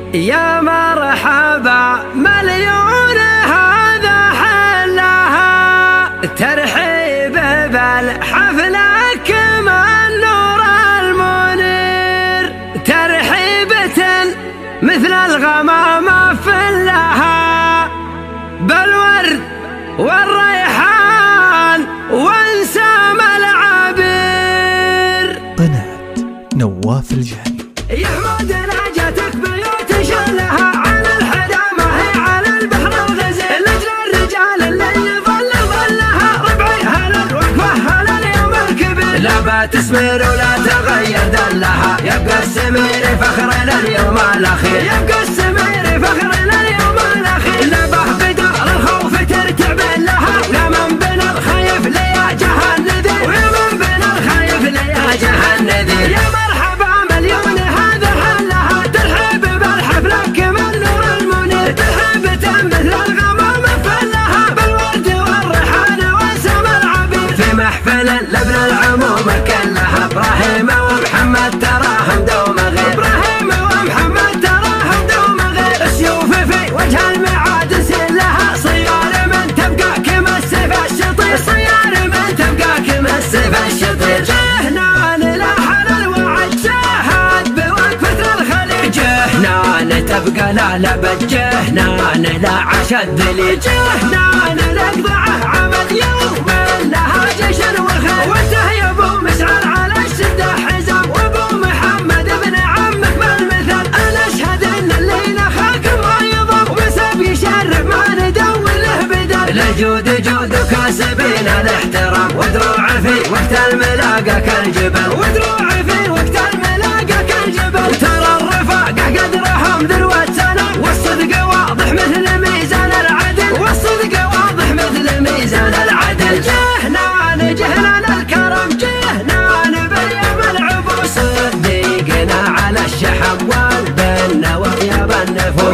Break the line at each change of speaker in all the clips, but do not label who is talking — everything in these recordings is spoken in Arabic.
يا مرحبا مليون هذا حلها، ترحيب بالحفلة كمان نور المنير، ترحيبة مثل الغمامة فلها بالورد والريحان وانسام العبير.
قناة نواف الجهني.
يا حمود ناجتك بيوت شلها على الحدا ما هي على البحر الغزير، لجل الرجال اللي يظل ظلها ربعي هلا الوقفة هلا اليوم الكبير، لا بتسمر ولا تغير دلها، يبقى السمير فخر لليوم الاخير، يبقى السمير فخر لليوم الاخير، لبه بدار الخوف ترتعب لها، يا من بين الخيف ليا جهنذير، ويا من بين الخيف ليا جهنذير. يا مرحبا مليون هذا حلها، ترحيب بالحفلة كمان نور المنير، ترحيبة مثل الغمام فلها بالورد والريحان وانسام العبير، في محفل لابن العموم كلها ابراهيم ومحمد تراهم دوم غير، ابراهيم ومحمد تراهم دوم غير، السيوف في وجه الميعاد سلها، صيار من تبقى كما السيف الشطير، صيار من تبقى كما السيف الشطير. جهنان لحن الوعد شاهد بوقفة الخليج، جهنان تبقى لا لبد، جهنان لا عشد ذلي، جهنان لقضعه عمل يوم لها جيش وخير، وانته يا ابو مسعر على الشده حزام، وابو محمد ابن عمك بالمثل، انا اشهد ان الليله خاكم ما يضم، ومسب يشرف ما ندور له بدل، للجود جود كاسبين الاحترام، ودروع في وقت الملاقى كالجبل، ودروع في وقت الملاقى كالجبل، ترى الرفاقه قدرهم ذروه سنه، والصدق واضح مثل ميزان العدل، والصدق واضح مثل ميزان العدل. جهنان جهنان الكرم، جهنان باليوم العبوس، صديقنا على الشحم والبنه وطياب النفوس،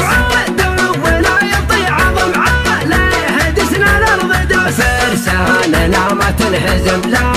عدونا يطيع عظم عليه دسنا الارض دوس، فرساننا ما تنهزم لا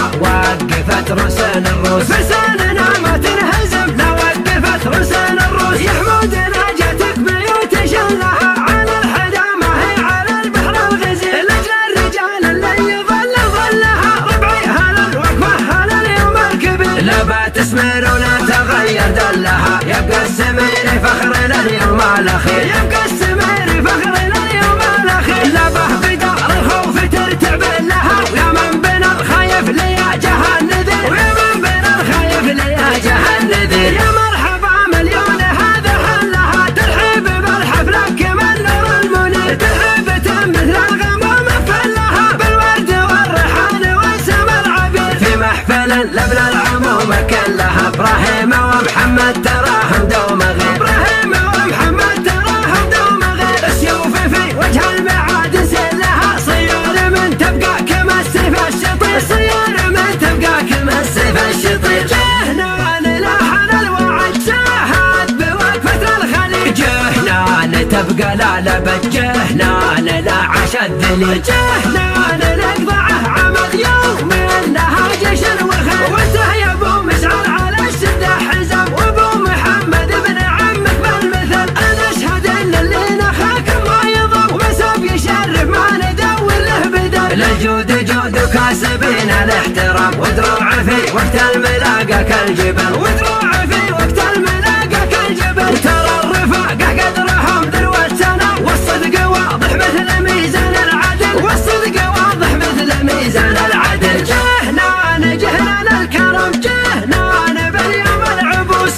وقفت رسان الروس، فرساننا ما تنهزم لا وقفت رسان الروس. يا حمود ناجتك بيوت شلها على الحدا ما هي على البحر الغزير، لجل الرجال اللي يظل ظلها ربعي هلا الوقفة هلا اليوم الكبير، لا بتسمر ولا تغير دلها، يبقى السمير فخر لليوم الاخير، يبقى السمير فخر لليوم الاخير، لبه بدار الخوف ترتعب لها، ويا من بين الخيف ليا جهنذير، ويا من بين الخيف ليا جهنذير. يا مرحبا مليون هذا حلها، ترحيب بالحفلة كمان نور المنير، ترحيبة مثل الغمام فلها بالورد والريحان وانسام العبير، في محفل لابن العموم كلها ابراهيم ومحمد تراهم دوم غير، ابراهيم ومحمد تراهم دوم غير، السيوف في وجه الميعاد سلها، صيار من تبقى كما السيف الشطير، صيار من تبقى كما السيف الشطير. جهنان لحن الوعد شاهد بوقفة الخليج، جهنان تبقى لا لبد، جهنان لا عشد ذلي، جهنان لقضعه عمل يوم لها جيش وخير، وانته يا ابو مسعر على الشده حزام، وابو محمد ابن عمك بالمثل، انا اشهد ان اللي نخاكم ما يضم، ومسب يشرف ما ندور له بدل، للجود جود كاسبين الاحترام، ودروع في وقت الملاقى كالجبل، ودروع في وقت الملاقى كالجبل، ترى الرفاقه قدرهم ذروه سنه، والصدق واضح مثل ميزان العدل، والصدق واضح مثل ميزان العدل. جهنان جهنان الكرم، جهنان باليوم العبوس،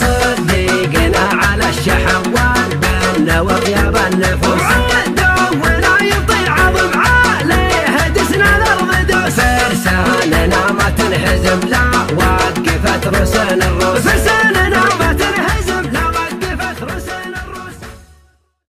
صديقنا على الشحم والبنه وطياب النفوس، عدونا يطيع عظم عليه دسنا الارض دوس، فرساننا ما تنهزم لا